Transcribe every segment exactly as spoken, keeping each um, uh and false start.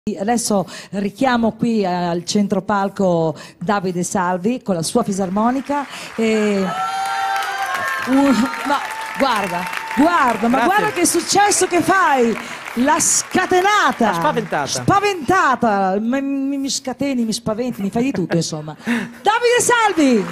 Adesso richiamo qui al centro palco Davide Salvi con la sua fisarmonica e... Uh, ma guarda, guarda, ma Grazie. guarda che successo che fai! La scatenata! La spaventata. Spaventata! Mi, mi, mi scateni, mi spaventi, mi fai di tutto insomma. Davide Salvi!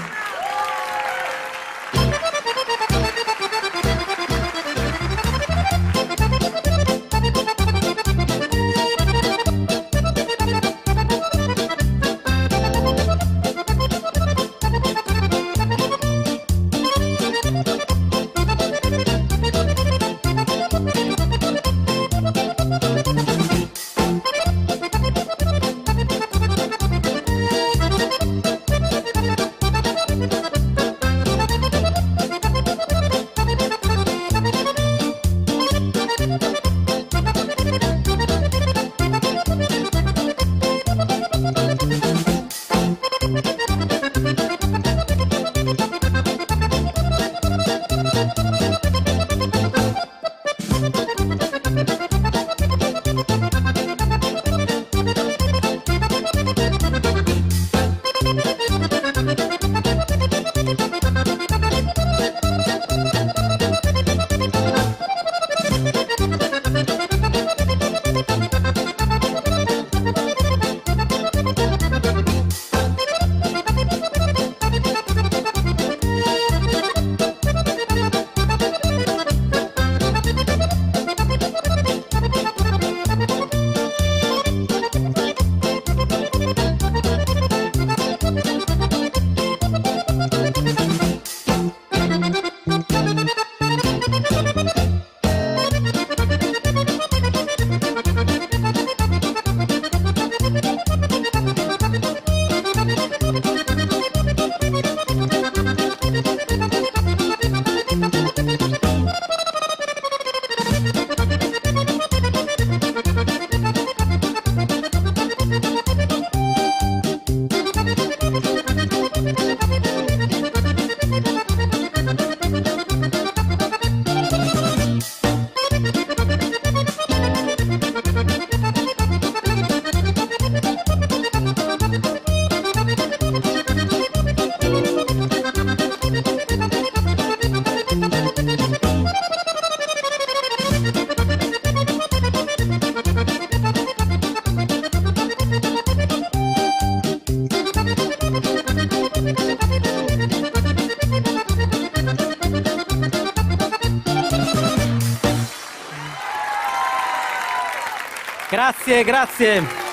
Grazie, grazie.